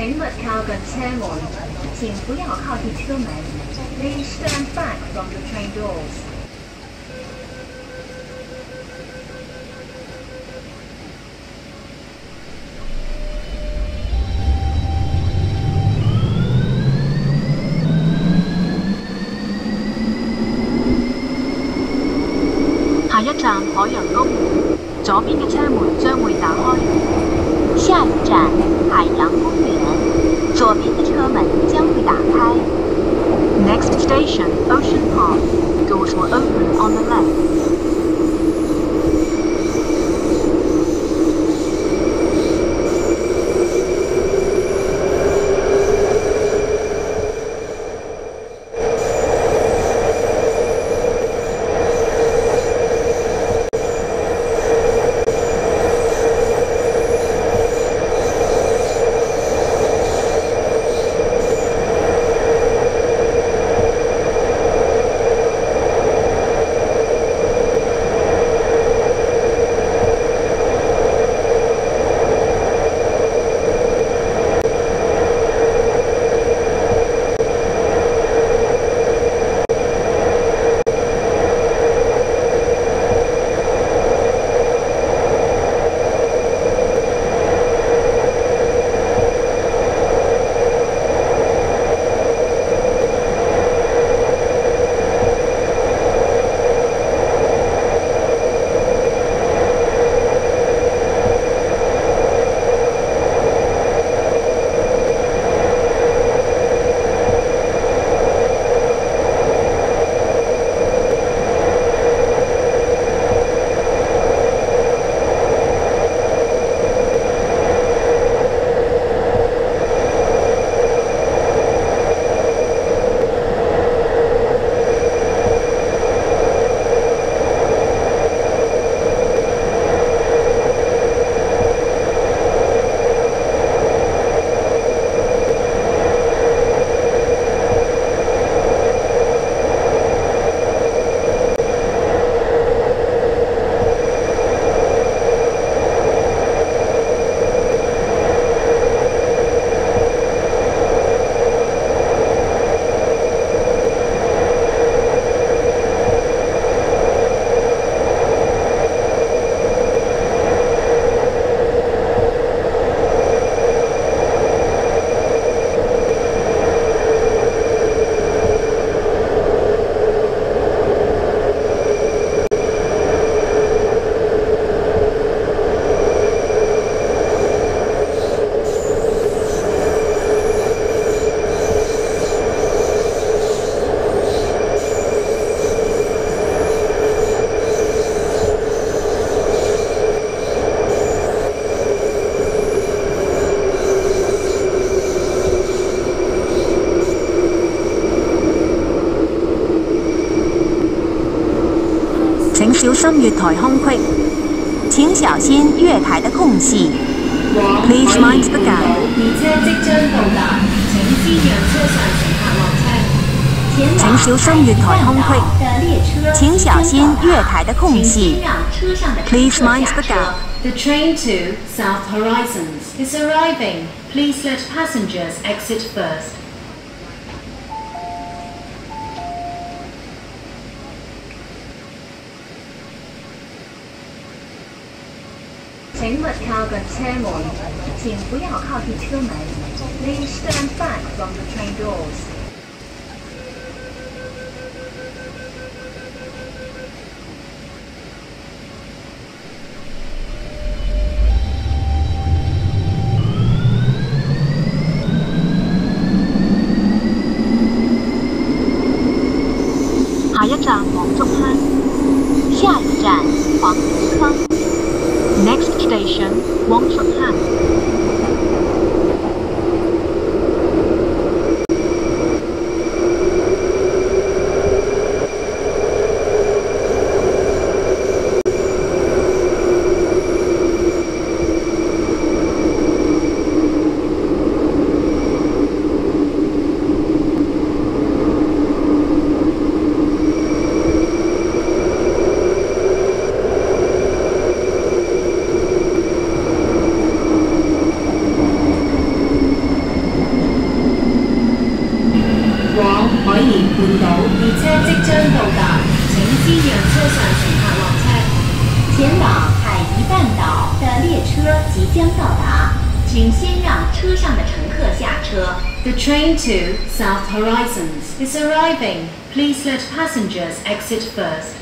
请勿靠近车门，请不要靠近车门。Please stand back from the train doors. 下一站海洋公园，左边嘅车门将会打开。 下一站海洋公园，左边的车门将会打开。 Next station, Ocean Park. Doors will open on the left. 请小心月台空隙。 请小心月台的空隙。 Please mind the gap. 列车即将到达，请先让车上乘客落车。 请小心月台空隙。 请小心月台的空隙。 Please mind the gap. The train to South Horizons is arriving. Please let passengers exit first. 请勿靠近车门，请不要靠近车门。Please stand back from the train doors. 下一站黄竹坑。 下一站黄竹坑。 Next station, Wong Chuk Hang. 请先讓車上乘客落車。 前往海怡半島的列車即將到達，請先讓車上的乘客下車。 The train to South Horizons is arriving. Please let passengers exit first.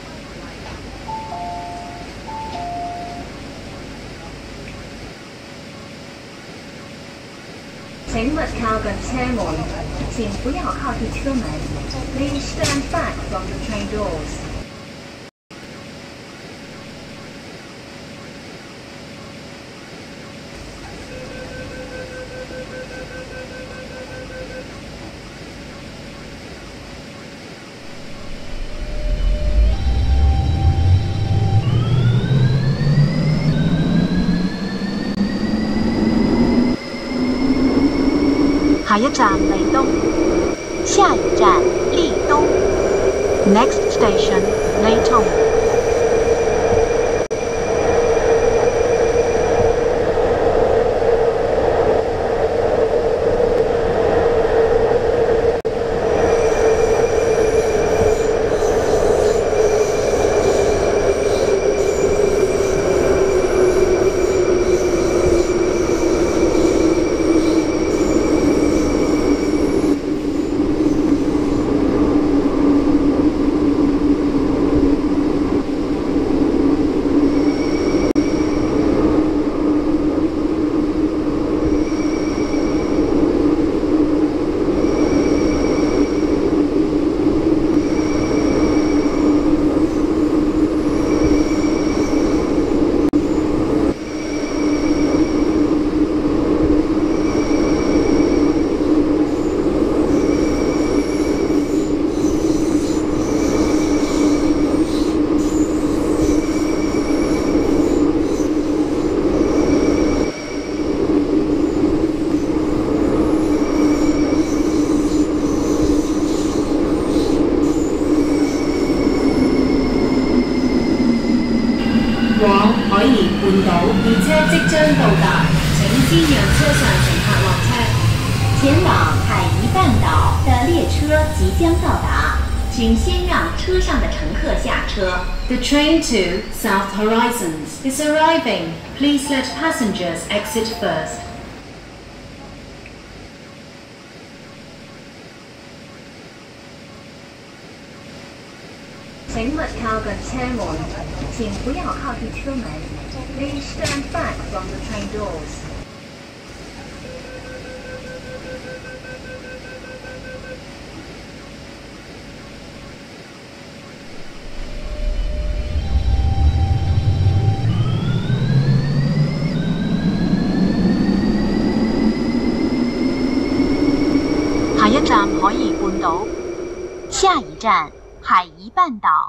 請勿靠近車門，請不要靠近車門。Please stand back from the train doors. 下一站利東， 下一站利東。 Next station, Leyton. 往海怡半島，列車即將到達，請先讓車上乘客落車。 前往海怡半島的列車即將到達，請先讓車上的乘客下車。 The train to South Horizons is arriving. Please let passengers exit first. 請勿靠近車門，請不要靠近車門。Please stand back from the train doors. 下一站海怡半島， 下一站海怡半島。